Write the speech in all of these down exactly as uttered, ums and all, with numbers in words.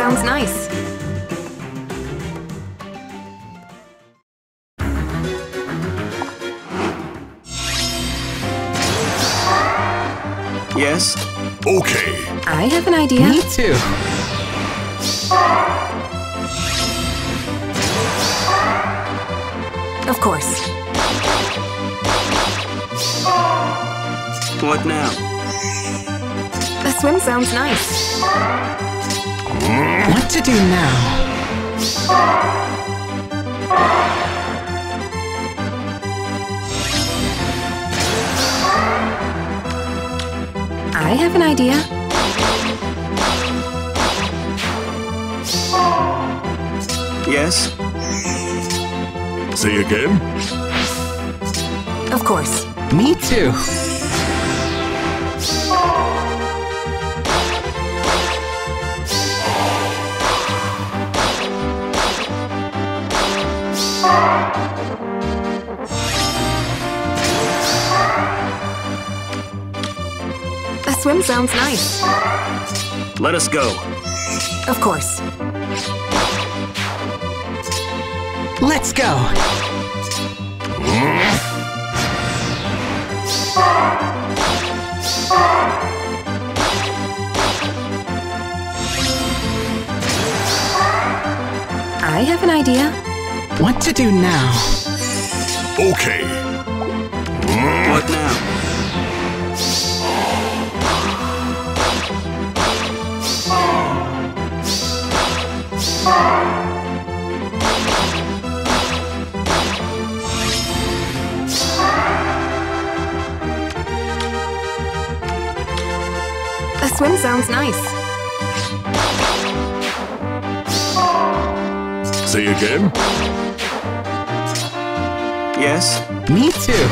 sounds nice. Yes? Okay. I have an idea. Me too. Of course. What now? The swim sounds nice. What to do now? I have an idea. Yes? Say again? Of course. Me too. The swim sounds nice. Let us go. Of course. Let's go. I have an idea. What to do now? Okay. What now? The swim sounds nice. Say again? Yes? Me too.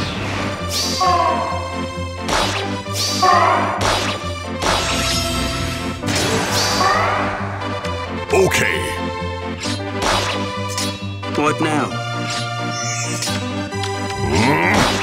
Okay. What now?